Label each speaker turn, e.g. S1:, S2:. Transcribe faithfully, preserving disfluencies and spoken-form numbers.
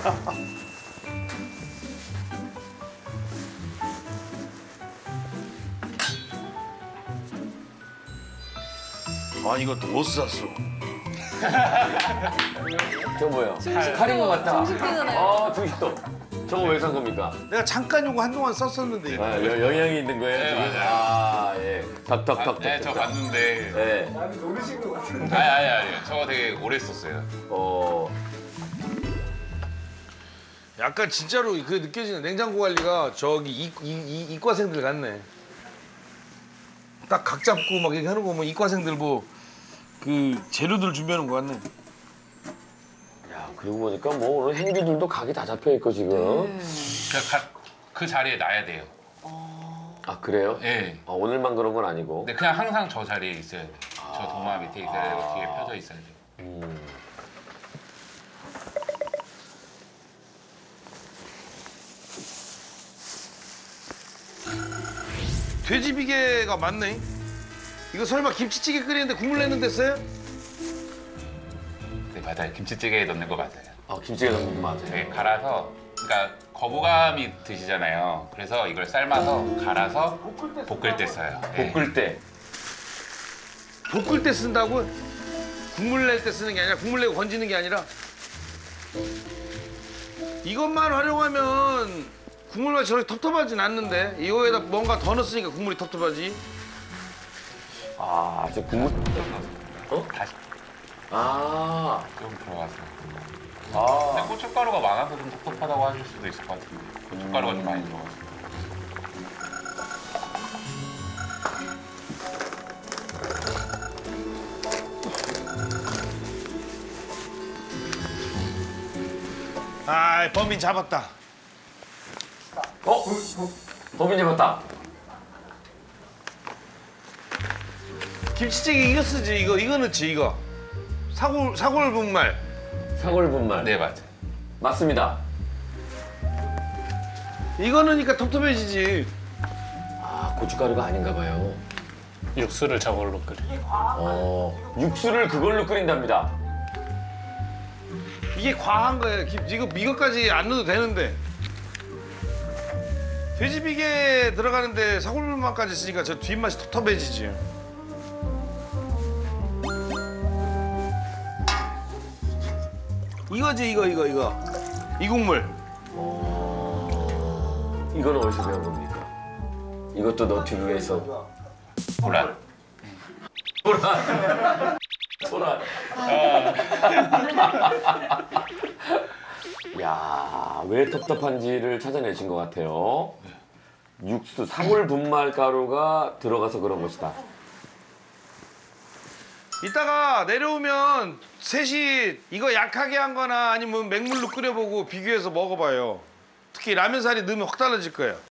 S1: 아 이것도 못 샀어.
S2: 저 뭐야? 칼인 것 같다.
S3: 중식 피그네.
S2: 아, 중식도. 저거 왜 산 겁니까?
S1: 내가 잠깐 요거 한동안 썼었는데 이거.
S2: 아, 여, 영향이 있는 거예요?
S4: 네,
S2: 지금?
S4: 맞아요.
S2: 아, 예. 덕덕덕덕.
S4: 네, 저 봤는데.
S2: 네.
S5: 나는 노르신 것 같은데.
S4: 아니, 아니, 아니. 저거 되게 오래 썼어요.
S2: 어.
S1: 약간 진짜로 그 느껴지는 냉장고 관리가 저기 이, 이, 이, 이과생들 같네. 딱 각 잡고 막 이렇게 하는 거 보면 이과생들 뭐 그 재료들 준비하는 거 같네.
S2: 야, 그러고 보니까 뭐 오늘 행주들도 각이 다 잡혀 있고 지금.
S3: 네.
S4: 그, 가, 그 자리에 놔야 돼요.
S2: 아, 그래요?
S4: 예. 네.
S2: 아, 오늘만 그런 건 아니고.
S4: 근데 그냥 항상 저 자리에 있어야 돼요. 저 도마 밑에 있어야 되고 뒤에 펴져 있어야 돼요.
S2: 음.
S1: 돼지 비계가 많네. 이거 설마 김치찌개 끓이는데 국물 내는 데 써요?
S4: 네, 맞아요. 김치찌개에 넣는 거 맞아요.
S2: 아, 김치가 너무 맞아요.
S4: 네, 갈아서, 그러니까 거부감이 드시잖아요. 그래서 이걸 삶아서 갈아서 볶을 때 써요. 네.
S2: 볶을 때.
S1: 볶을 때 쓴다고? 국물 낼 때 쓰는 게 아니라 국물 내고 건지는 게 아니라 이것만 활용하면 국물 맛이 저렇게 텁텁하진 않는데 이거에다 뭔가 더 넣었으니까 국물이 텁텁하지.
S2: 아, 저 국물. 어?
S4: 다시
S2: 아.
S4: 좀 들어가서.
S2: 아.
S4: 근데 고춧가루가 많아서 좀 텁텁하다고 하실 수도 있을 것 같은데 고춧가루가 좀 많이 들어가서.
S1: 아, 범인 잡았다.
S2: 어? 범인 잡았다.
S1: 김치찌개 이거 쓰지 이거 이거 넣지 이거. 사골 사골 분말.
S2: 사골 분말.
S4: 네, 맞아요.
S2: 맞습니다.
S1: 이거 넣으니까 텁텁해지지.
S2: 아, 고춧가루가 아닌가 봐요.
S6: 육수를 저걸로 끓여.
S2: 어, 육수를 그걸로 끓인답니다.
S1: 이게 과한 거예요. 김- 이거 이거까지 안 넣어도 되는데. 돼지 비계 들어가는데 사골 분말까지 쓰니까 저 뒷맛이 텁텁해지지. 이거지 이거 이거 이거 이 국물.
S2: 이거는 어디서 배운 겁니까? 이것도 너튜브에 있어.
S4: 보란.
S2: 도란. 도란. 야, 왜 텁텁한지를 찾아내신 것 같아요. 육수, 사골 분말 가루가 들어가서 그런 것이다.
S1: 이따가 내려오면 셋이 이거 약하게 한 거나 아니면 맹물로 끓여보고 비교해서 먹어봐요. 특히 라면사리 넣으면 확 달라질 거예요.